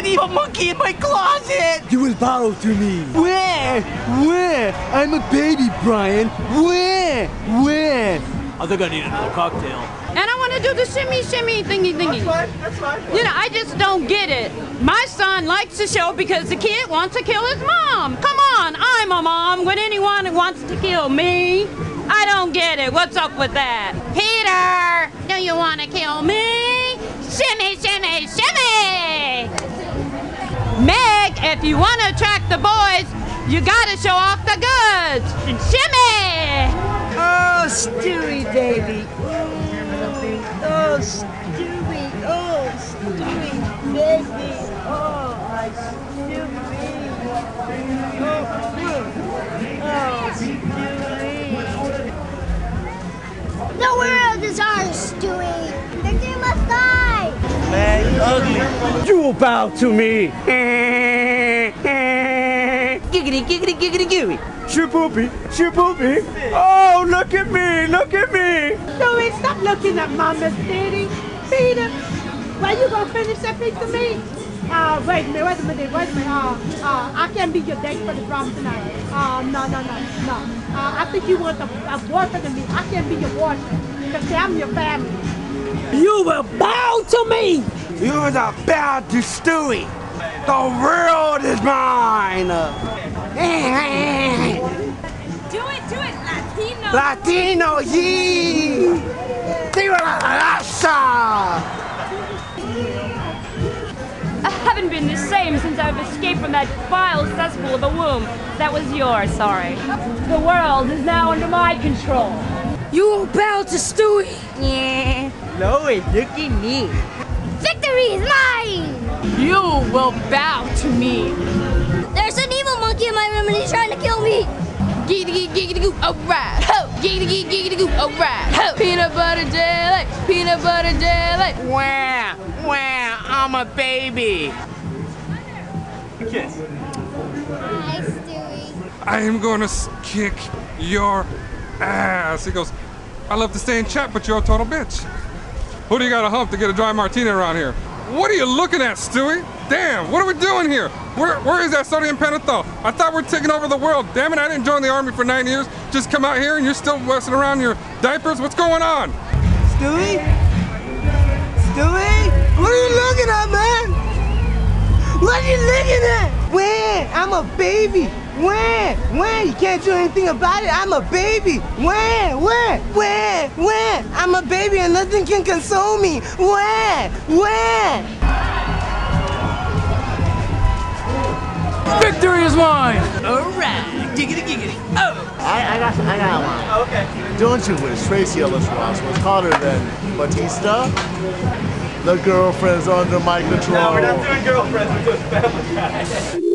an evil monkey in my closet! You will bow to me. Where? Where? I'm a baby, Brian. Where? Where? I think I need another cocktail. And I want to do the shimmy thingy. That's fine, that's fine. You know, I just don't get it. My son likes the show because the kid wants to kill his mom. Come on, I'm a mom. Would anyone wants to kill me? I don't get it. What's up with that? Peter, do you want to kill me? Shimmy. Meg, if you want to attract the boys, you got to show off the goods. Shimmy. Oh, Stewie, baby. Oh, Stewie. Oh, Stewie, baby. Oh, my Stewie. Oh, Stewie. The world is ours, Stewie. The king must die. Man, ugly. You will bow to me. Giggity, giggity, giggity, giggity. Shaboopy. Oh, look at me. Stewie, stop looking at Mama's titty. Peter, when you gonna finish that piece of meat? Wait a minute. I can't be your date for the prom tonight. No. I think you want a boyfriend of me. I can't be your boyfriend because I'm your family. You will bow to me. You will bow to Stewie. The world is mine. Do it, Latino. Latino, yee! Viva la raza! I haven't been the same since I've escaped from that vile cesspool of a womb. That was yours, sorry. The world is now under my control. You will bow to Stewie. Yeah. Lois, look at me. Victory is mine. You will bow to me. There's an evil monkey in my room and he's trying to kill me. Giggity goo, alright. Ho! Giggity goo, alright. Ho! Peanut butter jelly. Wow, I'm a baby. Kiss. Hi, Stewie. I am gonna kick your ass. He goes, I love to stay in chat, but you're a total bitch. Who do you got to hump to get a dry martini around here? What are you looking at, Stewie? Damn, what are we doing here? Where is that sodium pentothal? I thought we were taking over the world. Damn it, I didn't join the army for 9 years. Just come out here and you're still messing around in your diapers? What's going on? Stewie? What are you looking at, man? What are you looking at? When? I'm a baby. When? You can't do anything about it. I'm a baby. When? I'm a baby and nothing can console me. When? Victory is mine! Alright, giggity. Oh! I got one. Oh, okay. Don't you wish Tracy Ellis Ross was hotter than Batista? The girlfriend's under my control. No, we're not doing girlfriends, we're doing family guys.